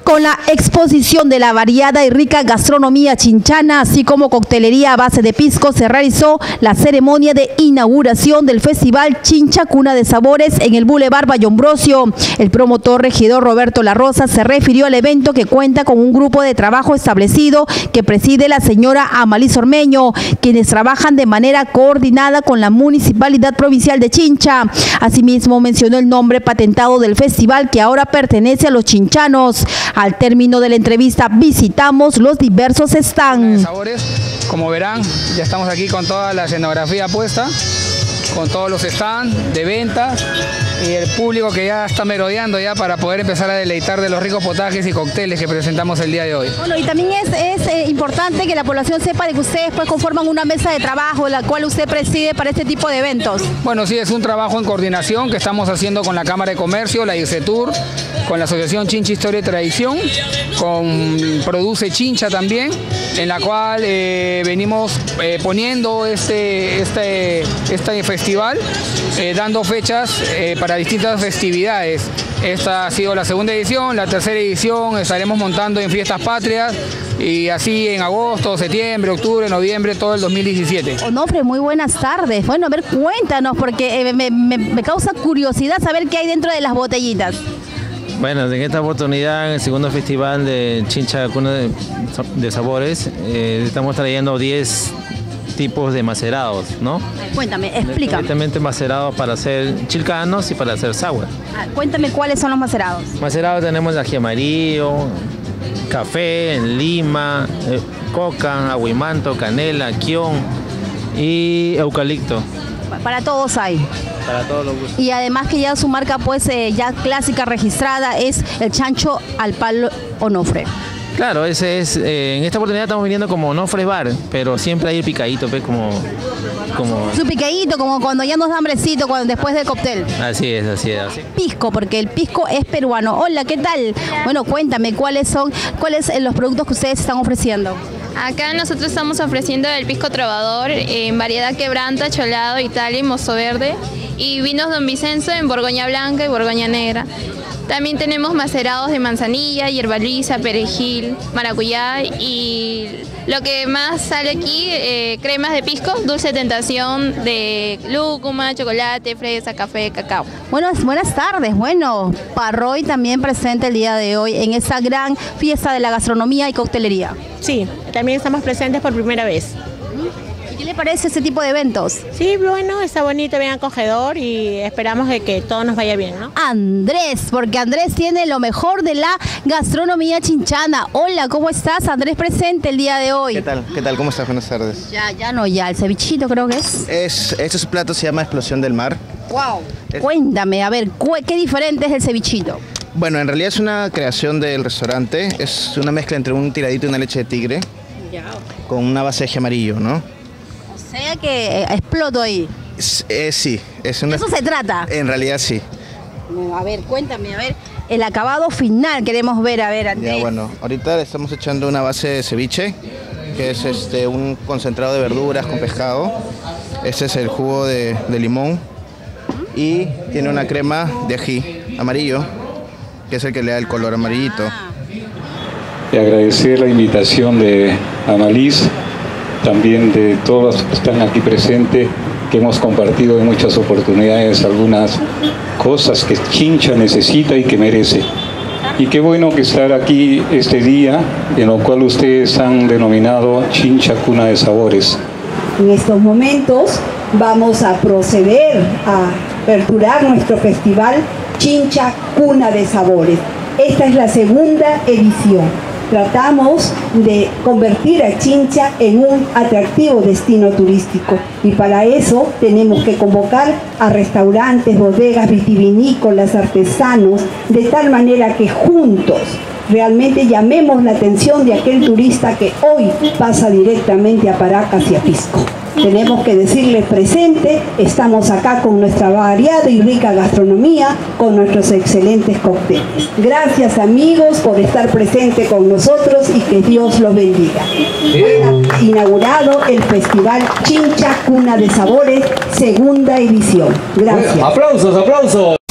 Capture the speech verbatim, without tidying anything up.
Con la exposición de la variada y rica gastronomía chinchana, así como coctelería a base de pisco, se realizó la ceremonia de inauguración del Festival Chincha Cuna de Sabores en el Boulevard Vallombrosio. El promotor regidor Roberto La Rosa se refirió al evento, que cuenta con un grupo de trabajo establecido que preside la señora Amalis Ormeño, quienes trabajan de manera coordinada con la Municipalidad Provincial de Chincha. Asimismo, mencionó el nombre patentado del festival, que ahora pertenece a los chinchanos. Al término de la entrevista visitamos los diversos stands. Sabores, como verán, ya estamos aquí con toda la escenografía puesta, con todos los stands de ventas y el público que ya está merodeando ya para poder empezar a deleitar de los ricos potajes y cócteles que presentamos el día de hoy. Bueno, y también es, es eh, importante que la población sepa de que ustedes pues conforman una mesa de trabajo, la cual usted preside para este tipo de eventos. Bueno, sí, es un trabajo en coordinación que estamos haciendo con la Cámara de Comercio, la IRCETUR, con la Asociación Chincha Historia y Tradición, con Produce Chincha también, en la cual eh, venimos eh, poniendo este, este, este festival, eh, dando fechas eh, para distintas festividades. Esta ha sido la segunda edición, la tercera edición estaremos montando en Fiestas Patrias y así en agosto, septiembre, octubre, noviembre, todo el dos mil diecisiete. Onofre, muy buenas tardes. Bueno, a ver, cuéntanos, porque eh, me, me, me causa curiosidad saber qué hay dentro de las botellitas. Bueno, en esta oportunidad, en el segundo festival de Chincha Cuna de, de Sabores, eh, estamos trayendo diez tipos de macerados, ¿no? Cuéntame, explícame. Directamente macerados para hacer chilcanos y para hacer sour. Ah, cuéntame cuáles son los macerados. Macerados tenemos ají amarillo, café, lima, eh, coca, aguimanto, canela, quión y eucalipto. Para todos hay. Para todos los gustos. Y además que ya su marca pues eh, ya clásica registrada es el chancho al palo Onofre. Claro, ese es, eh, en esta oportunidad estamos viniendo como Onofre Bar, pero siempre hay el picadito, pues, como, como... Su picadito, como cuando ya nos da hambrecito, cuando, después del cóctel. Así es, así es. Así. Pisco, porque el pisco es peruano. Hola, ¿qué tal? Bueno, cuéntame, ¿cuáles son, cuáles los productos que ustedes están ofreciendo? Acá nosotros estamos ofreciendo el pisco trovador en variedad quebranta, cholado, Italia y mozo verde, y vinos Don Vicenzo en Borgoña Blanca y Borgoña Negra. También tenemos macerados de manzanilla, hierba lisa, perejil, maracuyá, y lo que más sale aquí, eh, cremas de pisco, dulce tentación de lúcuma, chocolate, fresa, café, cacao. Buenas, buenas tardes. Bueno, Parroy también presente el día de hoy en esta gran fiesta de la gastronomía y coctelería. Sí, también estamos presentes por primera vez. ¿Qué le parece ese tipo de eventos? Sí, bueno, está bonito, bien acogedor y esperamos de que todo nos vaya bien, ¿no? Andrés, porque Andrés tiene lo mejor de la gastronomía chinchana. Hola, ¿cómo estás? Andrés presente el día de hoy. ¿Qué tal? ¿Qué tal? ¿Cómo estás? Buenas tardes. Ya, ya no, ya, el cevichito creo que es. Es este plato se llama Explosión del Mar. Wow. Es... Cuéntame, a ver, ¿qué diferente es el cevichito? Bueno, en realidad es una creación del restaurante, es una mezcla entre un tiradito y una leche de tigre, ya, con una base de ají amarillo, ¿no? O sea que eh, exploto ahí. Es, eh, sí. Es una... ¿Eso se trata? En realidad sí. A ver, cuéntame, a ver, el acabado final queremos ver, a ver, Andrés. Ya, bueno, ahorita le estamos echando una base de ceviche, que es este un concentrado de verduras con pescado. Este es el jugo de, de limón y tiene una crema de ají amarillo, que es el que le da el color amarillito. Ah. Y agradecer la invitación de Amalis, también de todos los que están aquí presentes, que hemos compartido en muchas oportunidades algunas cosas que Chincha necesita y que merece. Y qué bueno que estar aquí este día, en lo cual ustedes han denominado Chincha Cuna de Sabores. En estos momentos vamos a proceder a aperturar nuestro festival Chincha Cuna de Sabores. Esta es la segunda edición. Tratamos de convertir a Chincha en un atractivo destino turístico y para eso tenemos que convocar a restaurantes, bodegas, vitivinícolas, artesanos, de tal manera que juntos realmente llamemos la atención de aquel turista que hoy pasa directamente a Paracas y a Pisco. Tenemos que decirle presente, estamos acá con nuestra variada y rica gastronomía, con nuestros excelentes cócteles. Gracias amigos por estar presente con nosotros y que Dios los bendiga. Ha inaugurado el Festival Chincha Cuna de Sabores, segunda edición. Gracias. Aplausos, aplausos.